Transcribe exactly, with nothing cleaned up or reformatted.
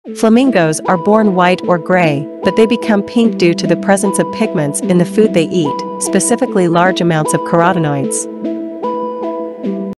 Flamingos are born white or gray, but they become pink due to the presence of pigments in the food they eat, specifically large amounts of carotenoids.